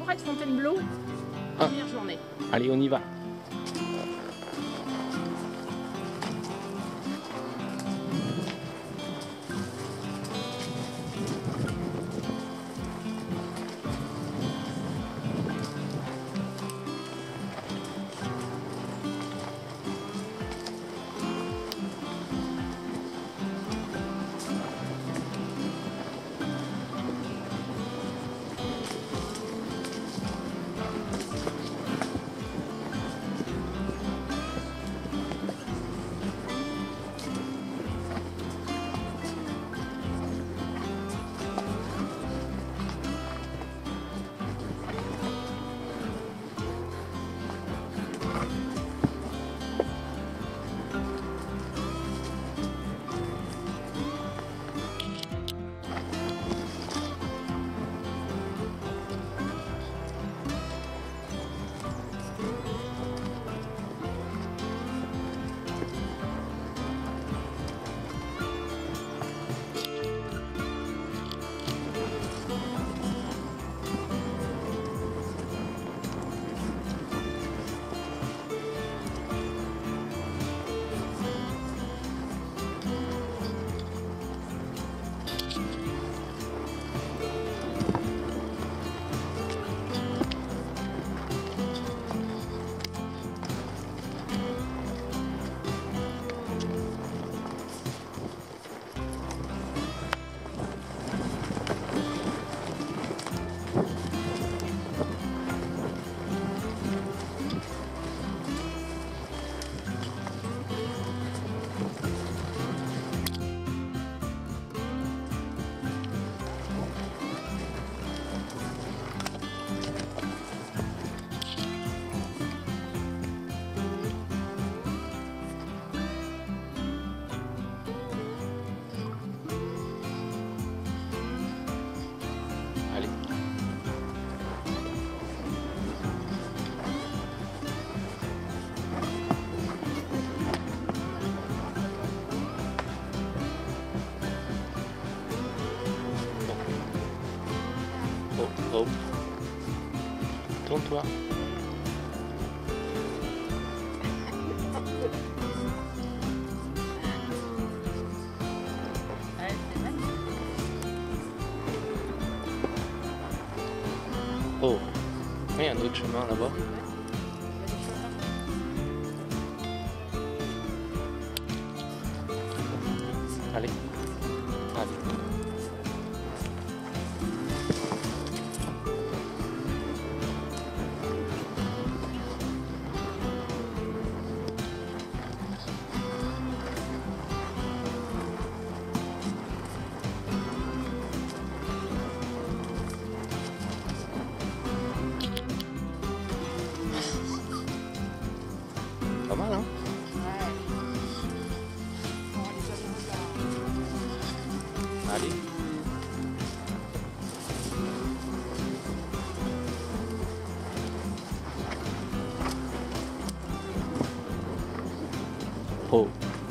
forêt de Fontainebleau, première journée. Allez, on y va. Oh, tourne-toi. Oh, il y a un autre chemin là-bas. Allez, allez. Pas mal, hein? Allez. Oh.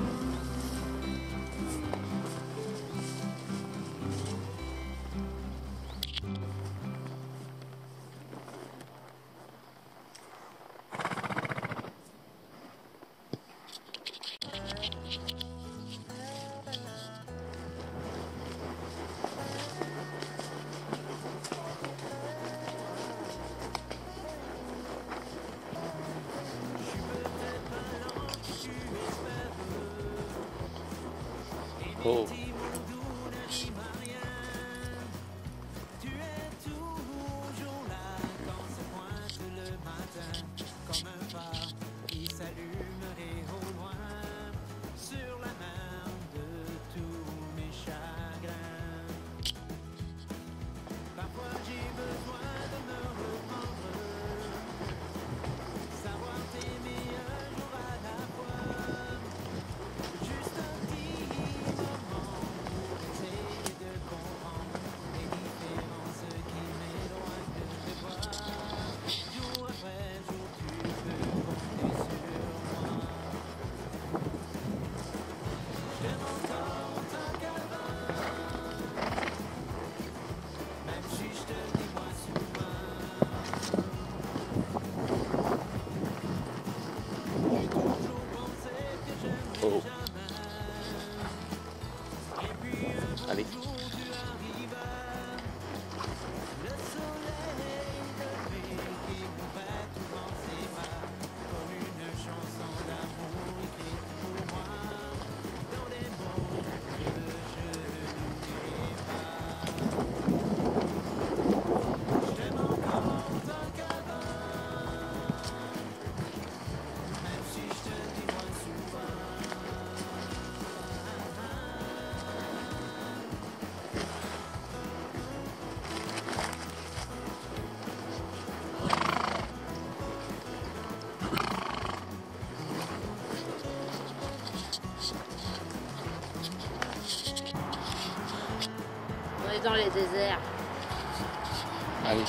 Oh. désert. Allez.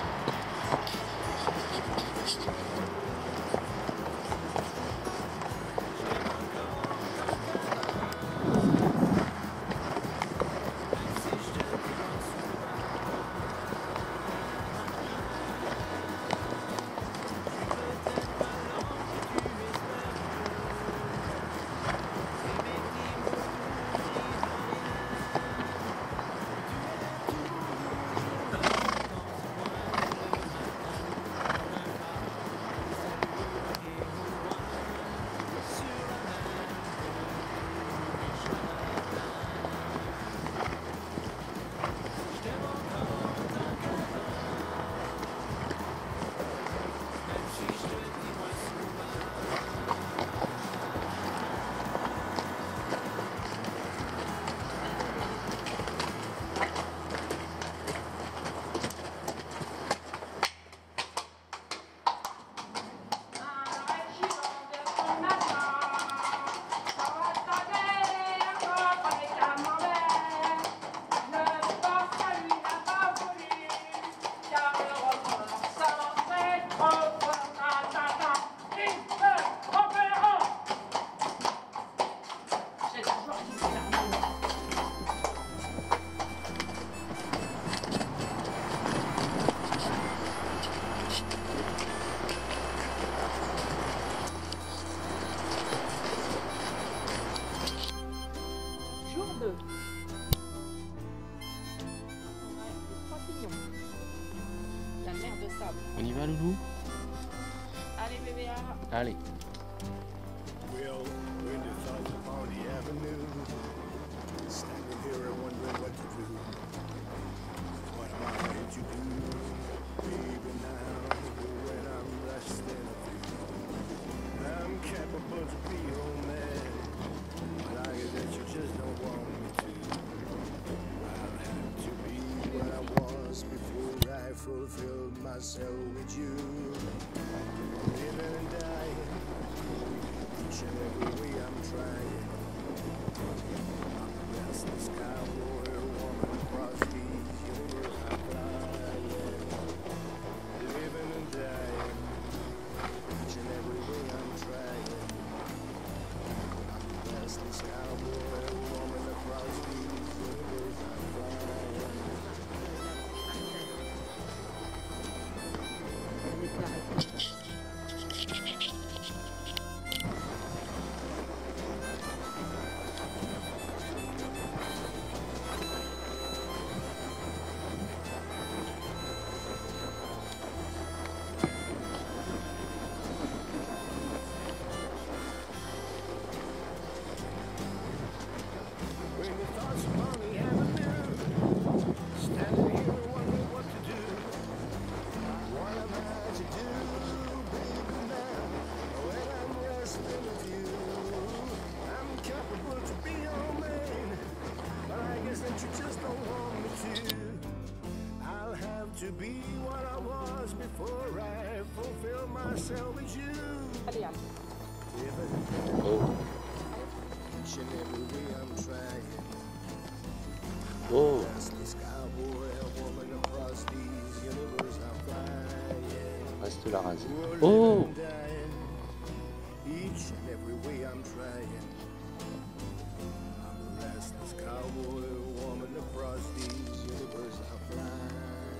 Jour 2. Ouais, les 3 pignons. La mer de sable. On y va, Loulou? Allez, bébé. Allez. Well, when you thought upon the avenue, standing here and wondering what to do. What am I going to do, baby, now when I'm resting a few? I'm capable to be your man, but I guess that you just don't want me to. I'll have to be what I was before I fulfilled myself with you. Living and dying. Each and every way I'm trying. I'm the restless cowboy, woman across these universe I'm flying. Living and dying. Each and every way I'm trying. I'm the restless cowboy, woman across these universe I'm flying. When the thoughts upon the avenue, standing here wondering what to do. What am I to do, baby, now when I'm resting with you? I'm capable to be your man, but I guess that you just don't want me to. I'll have to be what I was before I fulfill myself with you. Allez, Anne. Living Oh. each and every way I'm trying. Oh. Restless cowboy, a woman across these universe I'm flying. Reste la rase. Oh, Oh. living and dying. Each and every way I'm trying. I'm a restless cowboy, a woman across these universe I'm flying.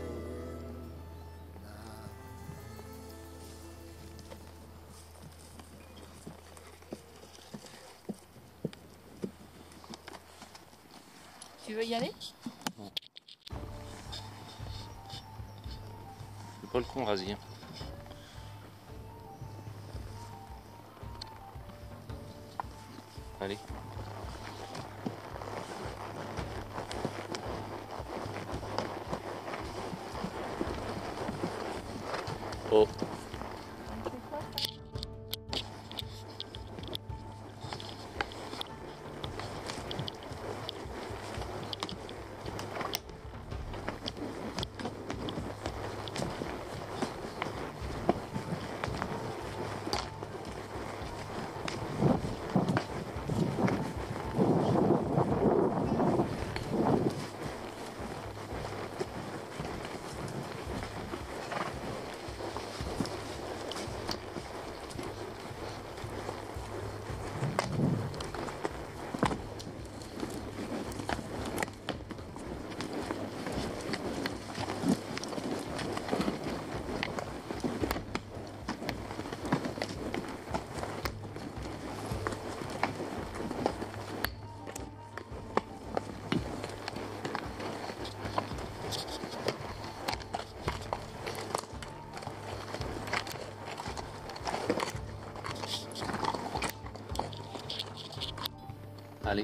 Tu veux y aller? C'est pas le con, Razi. Allez. Oh. Allez.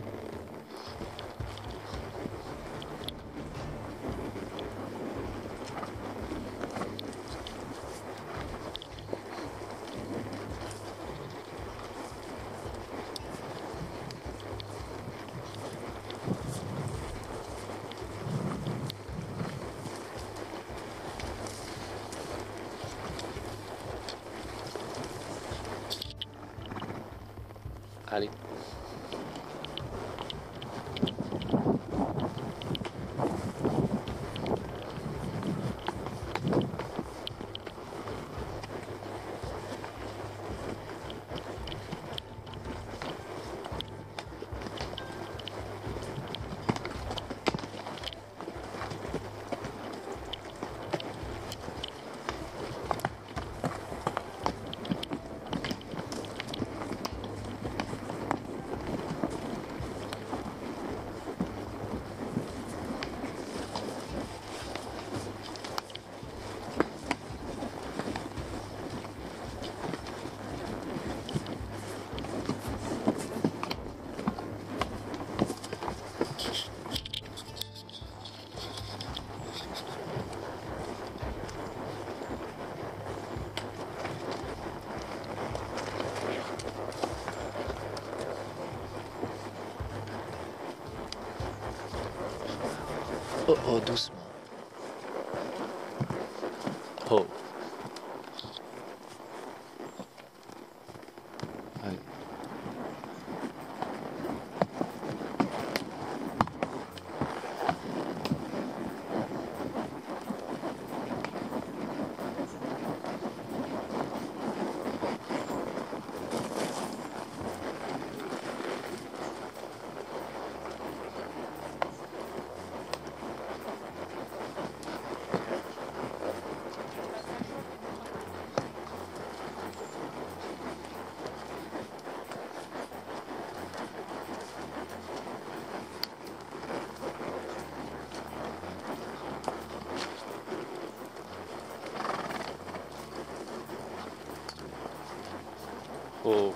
Allez. Oh, oh, doucement. Oh. Allez. Oh.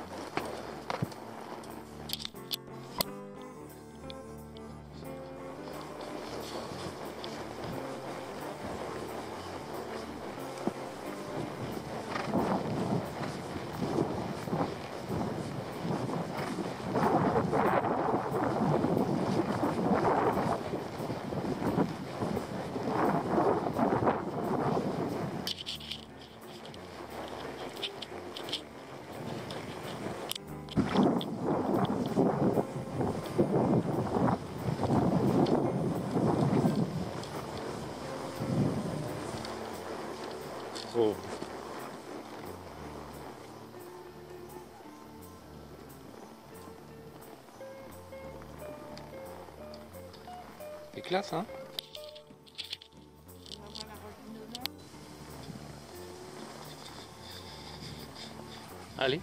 Oh. C'est classe, hein? On va voir la roche dedans. Allez.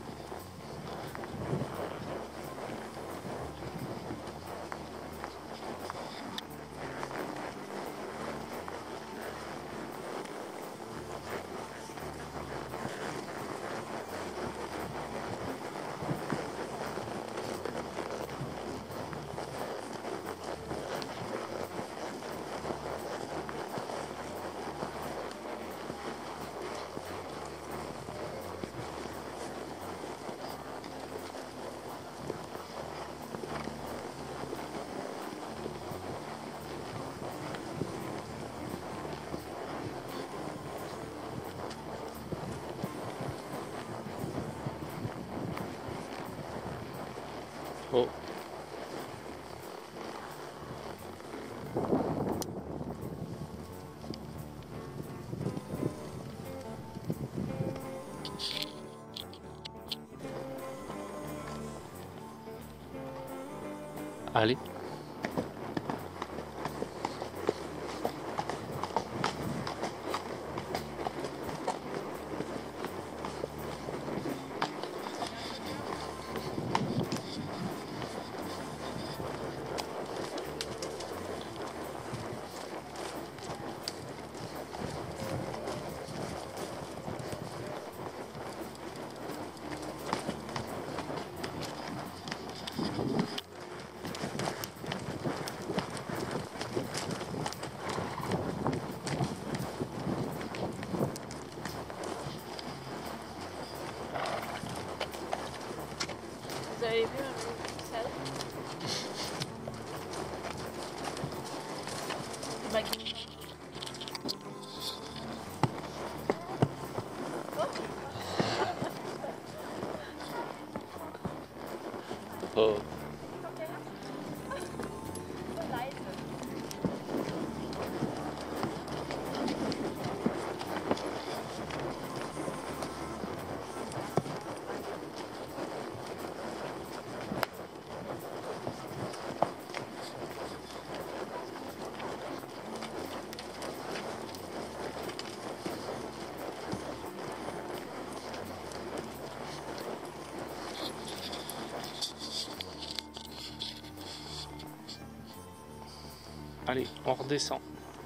Oh. Allez. Allez, on redescend.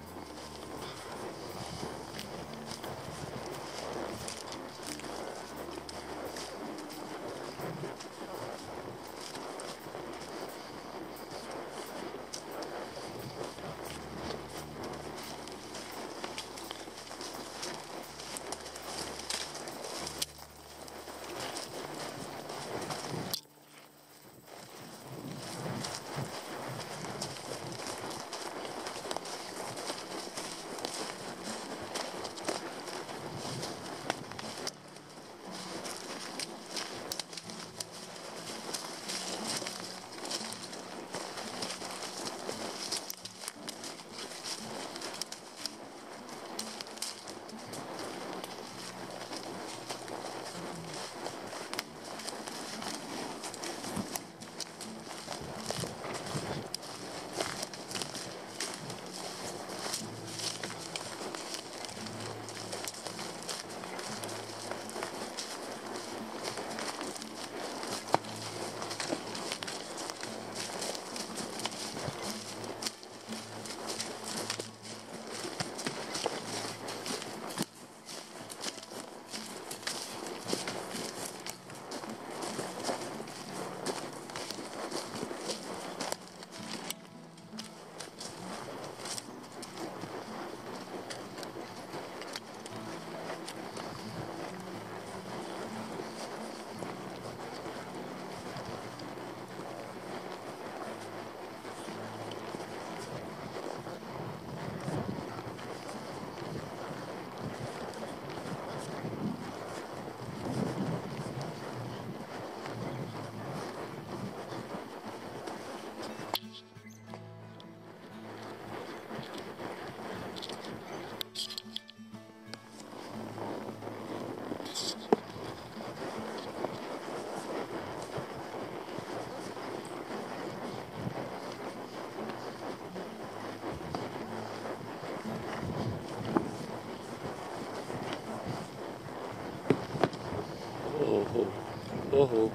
Oh oh. Oh oh.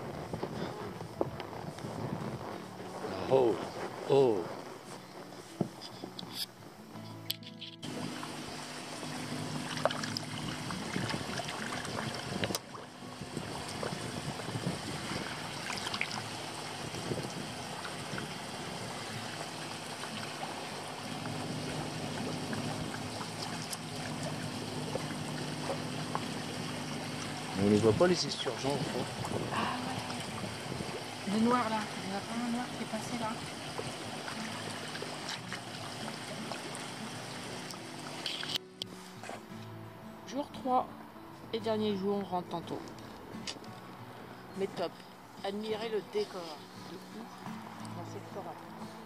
Oh oh. On ne voit pas les esturgeons au fond. Ah ouais. Le noir là, il n'y en a pas un noir qui est passé là. Jour 3 et dernier jour, on rentre tantôt. Mais top. Admirez le décor de ouf dans cette forêt.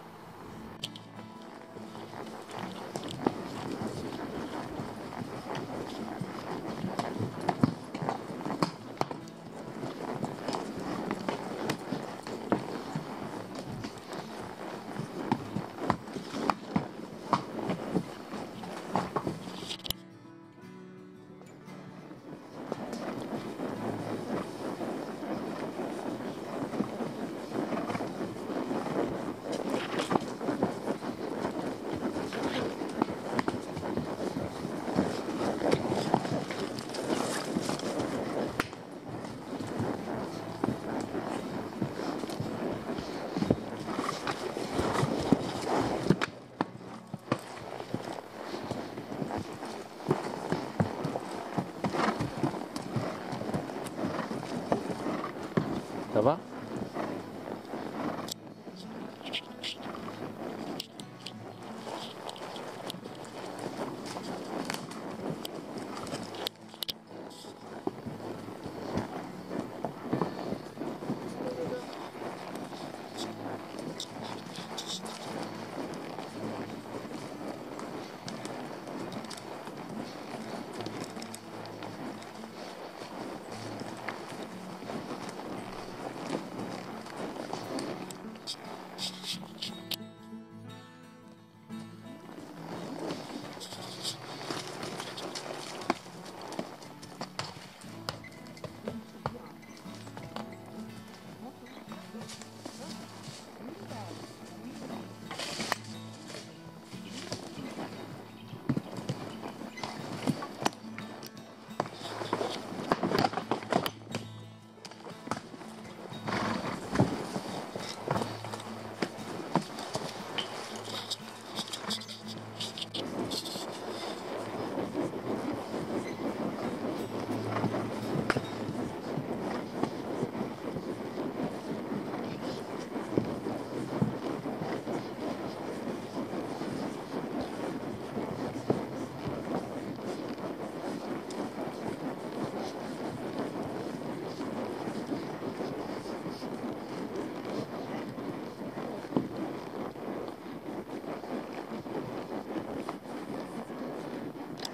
Ça va?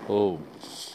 Oh.